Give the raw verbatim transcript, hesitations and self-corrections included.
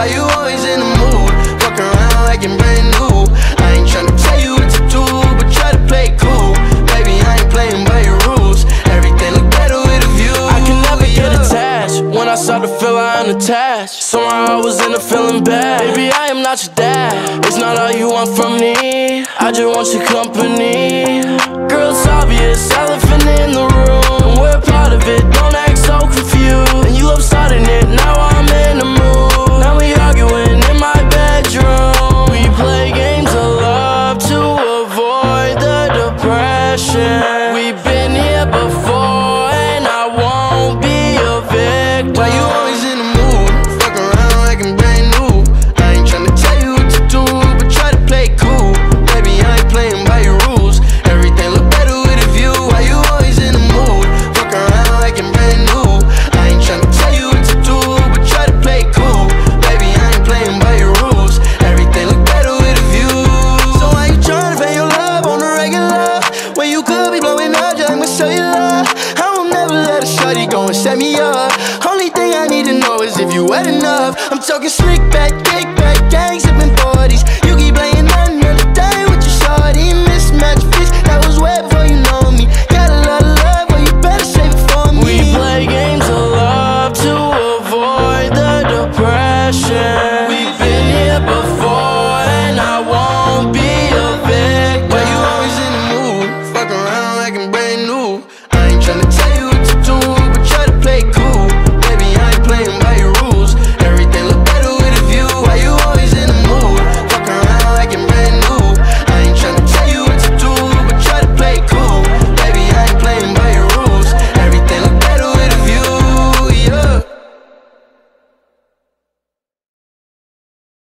Why you always in the mood? Fuck around like you're brand new. I ain't tryna tell you what to do, but try to play it cool. Baby, I ain't playing by your rules. Everything look better with a view. I can never get attached. When I start to feel I unattached, somehow I was in a feeling bad. Baby, I am not your dad. It's not all you want from me. I just want your company. Girl, it's obvious, elephant in the room, and we're part of it. Don't act so confused. And you love starting it. Now I'm in the mood. Now we arguing in my bedroom. We play games of love to avoid the depression. We've been here before, and I won't be a victim. Why you always in the mood? Fuck around like I'm brand new. I ain't tryna tell you what to do, but try to play it cool. Baby, I ain't playing by your rules. Everything look better with a view. Why you always in the mood? Fuck around like I'm brand new. I ain't tryna tell you what to do, but try to play it cool. Baby, I ain't playing by your rules. Everything look better with a view. So why you tryna pay your love on the regular, when you could be blowing up just like my cellular? I will never let a shorty go and set me up. Only thing I need to know is if you wet enough. I'm talking slick back, kick back, gang sipping forties. You keep playing another day with your shorty. Mismatch fish that was wet before you know me. Got a lot of love, but you better save it for me. We play games of love to avoid the depression. We've been here before, and I won't be a victim. Why you always in the mood? Fuck around like I'm brand new. I ain't tryna